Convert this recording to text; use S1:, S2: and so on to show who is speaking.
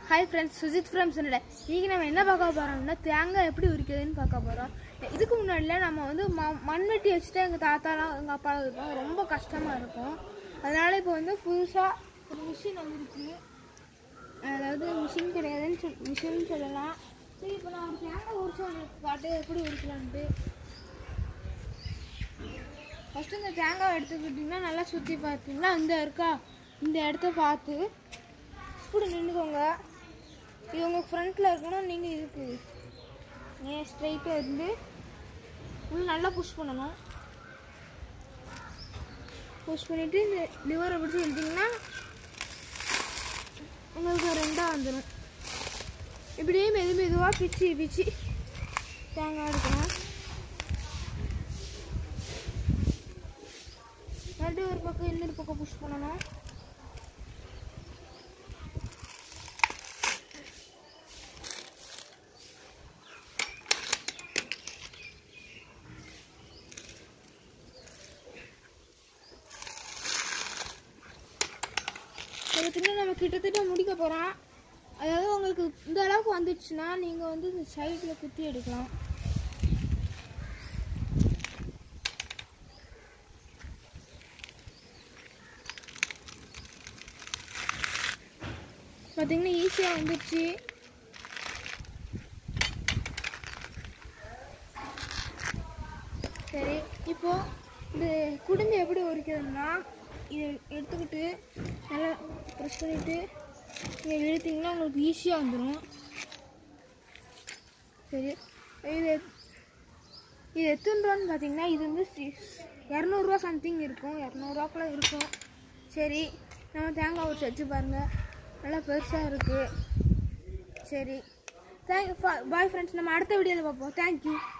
S1: Hi friends Sujit from सोनडे இன்னைக்கு நம்ம என்ன பார்க்க போறோம்னா தேங்காய் எப்படி உரிக்கிறதுன்னு பார்க்க போறோம். இதுக்கு முன்னாடில நம்ம வந்து மண்வெட்டி வச்சிட்டு எங்க தாத்தாலாம் எங்க அப்பாலாம் இருப்பாங்க, ரொம்ப கஷ்டமா இருக்கும். அதனால இப்போ வந்து புதுசா ஒரு மிஷின் வந்திருக்கு. அதாவது மிஷின் கிடையாதுன்னு மிஷின் சொல்லலாம். சரி இப்போ நான் ஒரு தேங்காய் உரிச்சு காட்டு எப்படி உரிக்கலாம்னு. ஃபர்ஸ்ட் இந்த தேங்காய் எடுத்துக்கிட்டிங்கன்னா நல்லா சுற்றி பார்த்தீங்கன்னா இந்த இருக்கா இந்த இடத்த பார்த்து இப்படி நின்றுக்கோங்க. இது உங்கள் ஃப்ரண்ட்டில் இருக்கணும். நீங்கள் இதுக்கு ஸ்ட்ரைட்டாக இருந்து நல்லா புஷ் பண்ணணும். புஷ் பண்ணிவிட்டு இந்த லிவரை பிடிச்சி இழுத்திங்கன்னா உங்களுக்கு ரெண்டாக வந்துடும். இப்படியே மெதுவாக பிச்சு தேங்காய் எடுக்கணும். மறுபடியும் ஒரு பக்கம் இன்னொரு பக்கம் புஷ் பண்ணணும். நம்ம கிட்டத்தட்ட முடிக்க போகிறோம். அதாவது உங்களுக்கு இந்த அளவுக்கு வந்துடுச்சுன்னா நீங்கள் வந்து இந்த சைடில் குத்தி எடுக்கலாம். பார்த்தீங்கன்னா ஈஸியாக வந்துடுச்சு. சரி, இப்போது இந்த குடும்பி எப்படி உரிக்கிறதுனா இதை எடுத்துக்கிட்டு நல்லா ப்ரெஸ் பண்ணிவிட்டு நீங்கள் இழுத்திங்கன்னா உங்களுக்கு ஈஸியாக வந்துடும். சரி, இது எத்தனை ரூபான்னு பார்த்தீங்கன்னா இது வந்து 200 சம்திங் இருக்கும், 200 இருக்கும். சரி, நம்ம தேங்காய் உரிச்சு வச்சு பாருங்கள், நல்லா பெருசாக இருக்குது. சரி, பாய் ஃப்ரெண்ட்ஸ், நம்ம அடுத்த வீடியோவில் பார்ப்போம். தேங்க்யூ.